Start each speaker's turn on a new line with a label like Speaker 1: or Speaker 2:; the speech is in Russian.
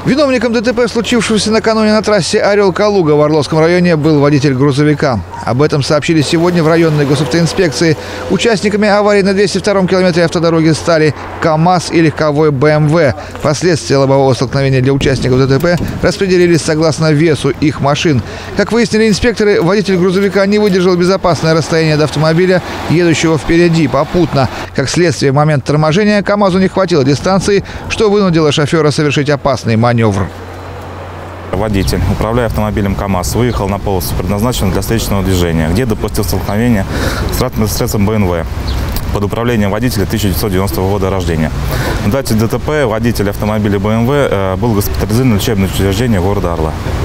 Speaker 1: Виновником ДТП, случившегося накануне на трассе Орел-Калуга в Орловском районе, был водитель грузовика. Об этом сообщили сегодня в районной госавтоинспекции. Участниками аварии на 202-м километре автодороги стали КАМАЗ и легковой БМВ. Последствия лобового столкновения для участников ДТП распределились согласно весу их машин. Как выяснили инспекторы, водитель грузовика не выдержал безопасное расстояние до автомобиля, едущего впереди, попутно. Как следствие, в момент торможения КАМАЗу не хватило дистанции, что вынудило шофера совершить опасный маневр.
Speaker 2: Водитель, управляя автомобилем КАМАЗ, выехал на полосу, предназначенную для встречного движения, где допустил столкновение с транспортным средством БМВ под управлением водителя 1990 года рождения. В дате ДТП водитель автомобиля БМВ был госпитализирован в лечебное учреждение города Орла.